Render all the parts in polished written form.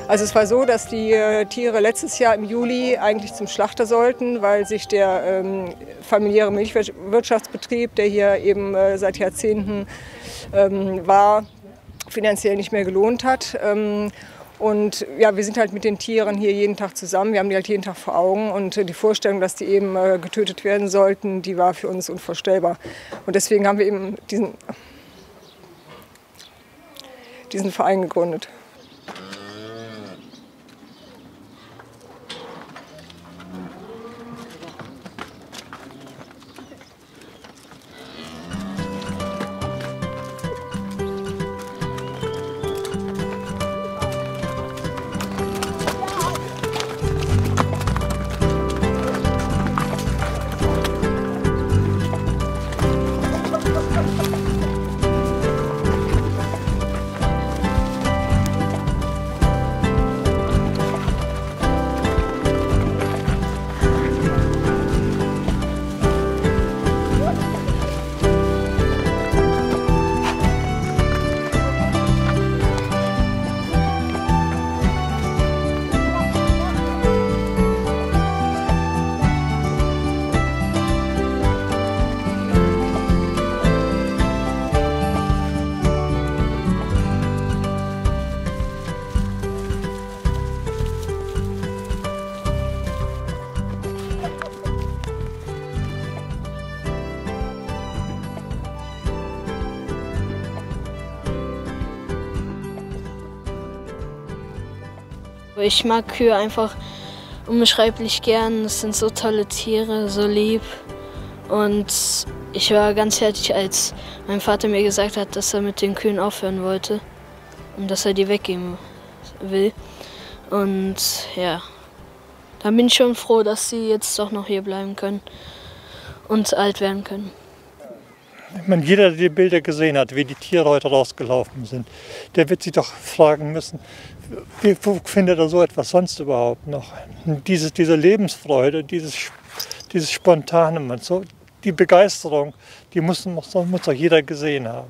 Also es war so, dass die Tiere letztes Jahr im Juli eigentlich zum Schlachter sollten, weil sich der familiäre Milchwirtschaftsbetrieb, der hier eben seit Jahrzehnten war, finanziell nicht mehr gelohnt hat. Und ja, wir sind halt mit den Tieren hier jeden Tag zusammen, wir haben die halt jeden Tag vor Augen und die Vorstellung, dass die eben getötet werden sollten, die war für uns unvorstellbar. Und deswegen haben wir eben diesen Verein gegründet. Ich mag Kühe einfach unbeschreiblich gern. Es sind so tolle Tiere, so lieb. Und ich war ganz fertig, als mein Vater mir gesagt hat, dass er mit den Kühen aufhören wollte und dass er die weggeben will. Und ja, da bin ich schon froh, dass sie jetzt doch noch hier bleiben können und alt werden können. Ich meine, jeder, der die Bilder gesehen hat, wie die Tiere heute rausgelaufen sind, der wird sich doch fragen müssen, wo findet er so etwas sonst überhaupt noch? Diese Lebensfreude, dieses Spontane, und so, die Begeisterung, die muss doch jeder gesehen haben.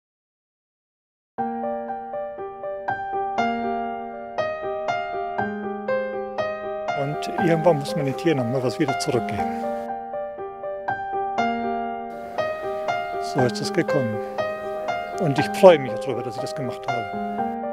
Und irgendwann muss man den Tieren noch mal was wieder zurückgeben. So ist es gekommen. Und ich freue mich darüber, dass ich das gemacht habe.